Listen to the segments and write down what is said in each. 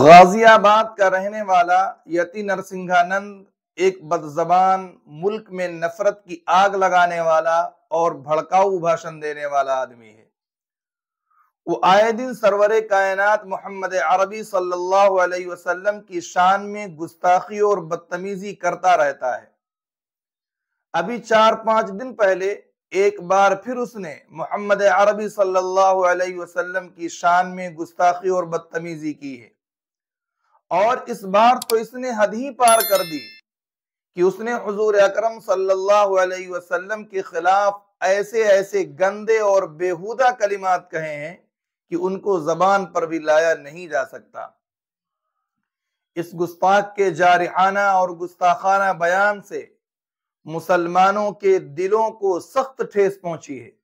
غازی آباد کا رہنے والا یتی نرسنگھانند ایک بدزبان، ملک میں نفرت کی آگ لگانے والا اور بھڑکاؤ بھاشن دینے والا آدمی ہے۔ وہ آئے دن سرور کائنات محمد عربی صلی اللہ علیہ وسلم کی شان میں گستاخی اور بدتمیزی کرتا رہتا ہے۔ ابھی 4-5 دن پہلے ایک بار پھر اس نے محمد عربی صلی اللہ علیہ وسلم کی شان میں گستاخی اور بدتمیزی کی ہے، اور اس بار تو اس نے حد ہی پار کر دی کہ اس نے حضور اکرم صلی اللہ علیہ وسلم کے خلاف ایسے گندے اور بیہودہ کلمات کہے ہیں کہ ان کو زبان پر بھی لایا نہیں جا سکتا۔ اس گستاخ کے جارحانہ اور گستاخانہ بیان سے مسلمانوں کے دلوں کو سخت ٹھیس پہنچی ہے،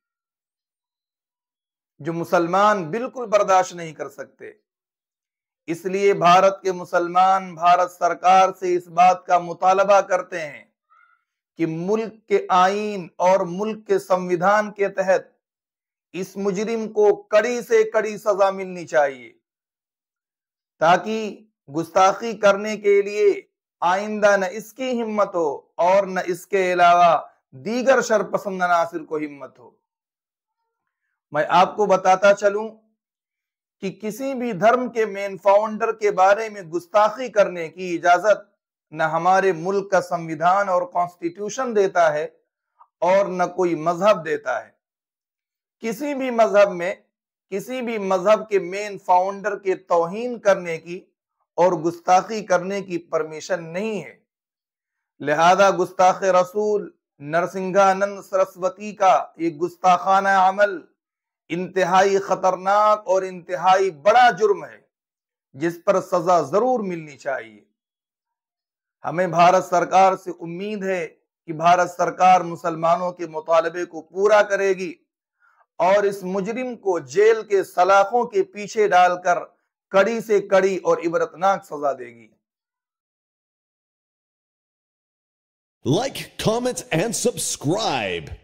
جو مسلمان بالکل برداشت نہیں کر سکتے۔ اس لیے بھارت کے مسلمان بھارت سرکار سے اس بات کا مطالبہ کرتے ہیں کہ ملک کے آئین اور ملک کے سنویدھان کے تحت اس مجرم کو کڑی سے کڑی سزا ملنی چاہیے، تاکہ گستاخی کرنے کے لیے آئندہ نہ اس کی ہمت ہو اور نہ اس کے علاوہ دیگر شرپسند عناصر کو ہمت ہو۔ میں آپ کو بتاتا چلوں کہ کسی بھی دھرم کے مین فاؤنڈر کے بارے میں گستاخی کرنے کی اجازت نہ ہمارے ملک کا سنویدھان اور کانسٹیٹیوشن دیتا ہے اور نہ کوئی مذہب دیتا ہے۔ کسی بھی مذہب میں کسی بھی مذہب کے مین فاؤنڈر کے توہین کرنے کی اور گستاخی کرنے کی پرمیشن نہیں ہے۔ لہذا گستاخ رسول نرسنگھانند سرسوتی کا یہ گستاخانہ عمل انتہائی خطرناک اور انتہائی بڑا جرم ہے، جس پر سزا ضرور ملنی چاہیے۔ ہمیں بھارت سرکار سے امید ہے کہ بھارت سرکار مسلمانوں کے مطالبے کو پورا کرے گی اور اس مجرم کو جیل کے سلاخوں کے پیچھے ڈال کر کڑی سے کڑی اور عبرتناک سزا دے گی۔ Like, comment, and subscribe.